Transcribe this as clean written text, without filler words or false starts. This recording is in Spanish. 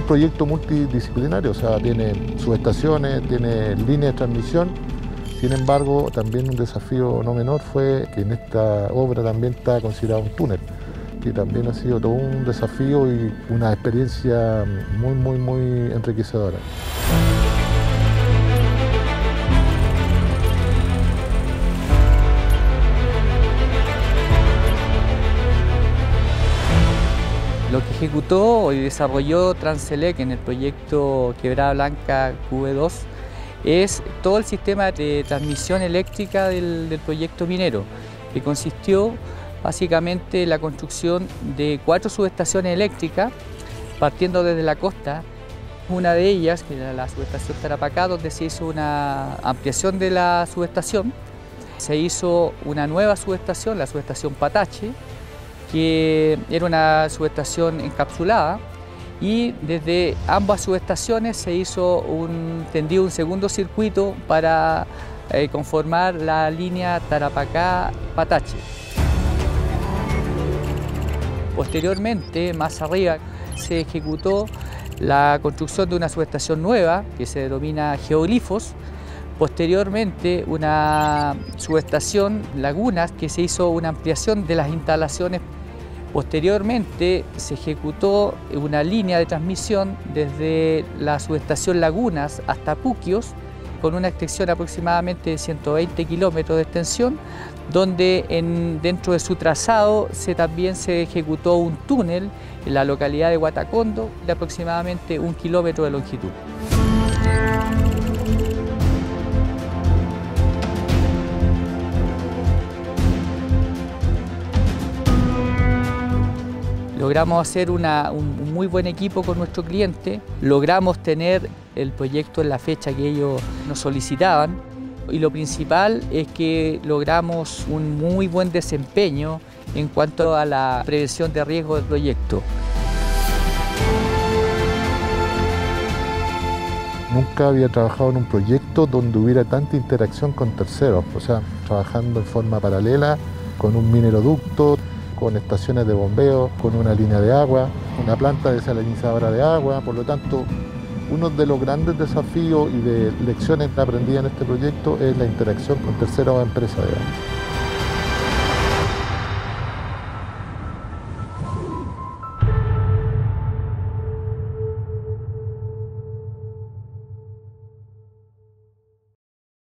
proyecto multidisciplinario, o sea, tiene subestaciones, tiene líneas de transmisión. Sin embargo, también un desafío no menor fue que en esta obra también está considerado un túnel, que también ha sido todo un desafío y una experiencia muy enriquecedora. Lo que ejecutó y desarrolló Transelec en el proyecto Quebrada Blanca QB2 es todo el sistema de transmisión eléctrica del proyecto minero, que consistió básicamente en la construcción de 4 subestaciones eléctricas, partiendo desde la costa. Una de ellas, que era la subestación Tarapacá, donde se hizo una ampliación de la subestación. Se hizo una nueva subestación, la subestación Patache, que era una subestación encapsulada, y desde ambas subestaciones se hizo tendido un segundo circuito para conformar la línea Tarapacá-Patache. Posteriormente, más arriba, se ejecutó la construcción de una subestación nueva que se denomina Geoglifos. Posteriormente, una subestación Lagunas, que se hizo una ampliación de las instalaciones. Posteriormente se ejecutó una línea de transmisión desde la subestación Lagunas hasta Puquios, con una extensión aproximadamente de 120 kilómetros de extensión, donde dentro de su trazado también se ejecutó un túnel en la localidad de Huatacondo de aproximadamente 1 kilómetro de longitud. Logramos hacer un muy buen equipo con nuestro cliente, logramos tener el proyecto en la fecha que ellos nos solicitaban, y lo principal es que logramos un muy buen desempeño en cuanto a la prevención de riesgo del proyecto. Nunca había trabajado en un proyecto donde hubiera tanta interacción con terceros, o sea, trabajando en forma paralela con un mineroducto, con estaciones de bombeo, con una línea de agua, una planta desalinizadora de agua. Por lo tanto, uno de los grandes desafíos y de lecciones aprendidas en este proyecto es la interacción con terceras empresas.